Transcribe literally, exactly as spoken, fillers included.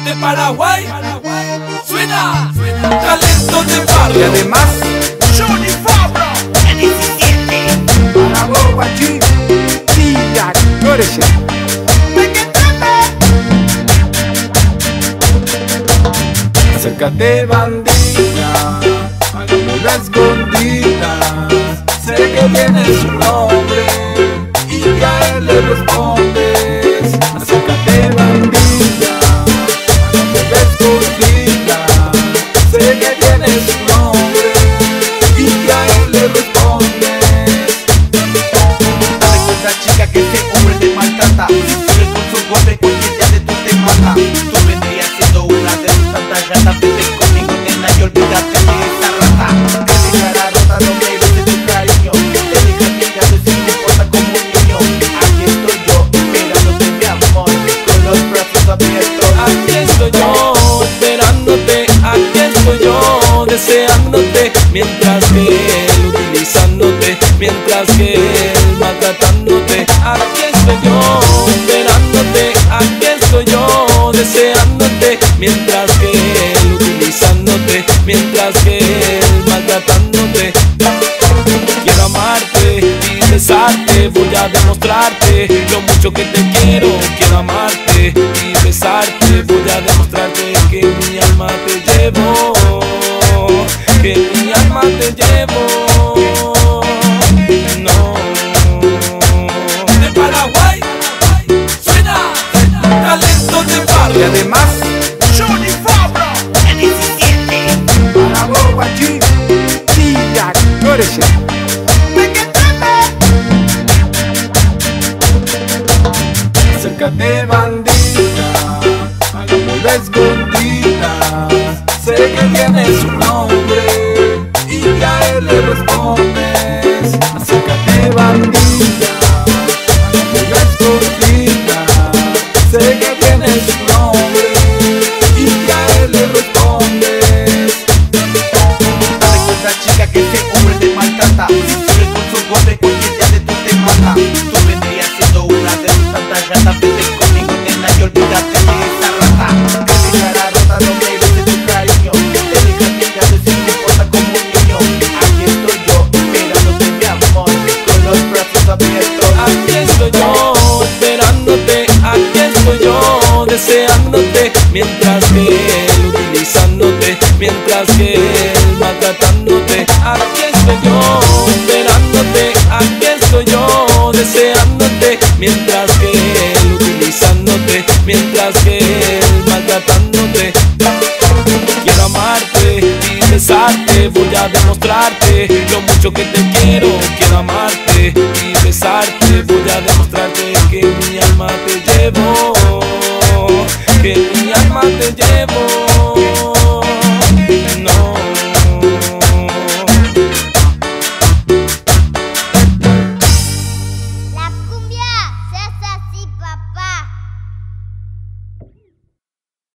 de Paraguay, suena, talento de barrio. Y además, Johnny Fabra, el diecisiete. para vos, guachín, Tía Corecha. Acércate, bandida, hagamos las escondidas. Sé que tienes un nombre y a él le respondes. Acércate, bandida, hagamos las escondidas. Sé que tienes un nombre y a él le respondes. Dale cuenta, chica, que ese hombre te maltrata. Si sigues con su golpe, cualquier día de tú te mata. Tú vendrías siendo una de sus tantas gatas. Vete conmigo, nena, y olvídate de esa rata. Te dejará rota, no me de tu cariño. Te deja mirando sin te importa como un niño. Aquí estoy yo, esperándote, mi amor, con los brazos abiertos. Aquí estoy yo, esperándote, aquí estoy yo, deseándote, mientras que él utilizándote, mientras que él maltratándote. Aquí estoy yo, esperándote, aquí estoy yo, deseándote, mientras que él utilizándote, mientras que él maltratándote. Quiero amarte y besarte, voy a demostrarte lo mucho que te quiero. Quiero amarte y besarte, voy a demostrarte que mi alma te llevo, que mi alma te llevo. No, de Paraguay, suena, talento de Y barrio. además, Johnny Fabra, el diecisiete. para vos, guachín, Tía Corecha. Acércate, bandida, hagamos las escondidas. Sé que tienes un nombre y a él le respondes. Acércate, bandida, hagamos las escondidas. Sé que tienes un nombre y a él le respondes. Dale cuenta, chica, que ese hombre te maltrata. Si sigues con su golpe, cualquier día de tú te mata. Tú vendrías siendo una de sus tantas gatas. Vete conmigo, nena, y olvídate de esa rata. Te dejará rota, no me de tu cariño. Te deja mirando sin te importa como un niño. Aquí estoy yo, esperándote, mi amor, con los brazos abiertos. Aquí estoy yo, esperándote, aquí estoy yo, deseándote, mientras que él utilizándote, mientras que él maltratándote. Aquí estoy yo, esperándote, aquí estoy yo, deseándote, mientras que él utilizándote, mientras que él maltratándote. Quiero amarte y besarte, voy a demostrarte lo mucho que te quiero. Quiero amarte y besarte, voy a demostrarte que mi alma te llevo,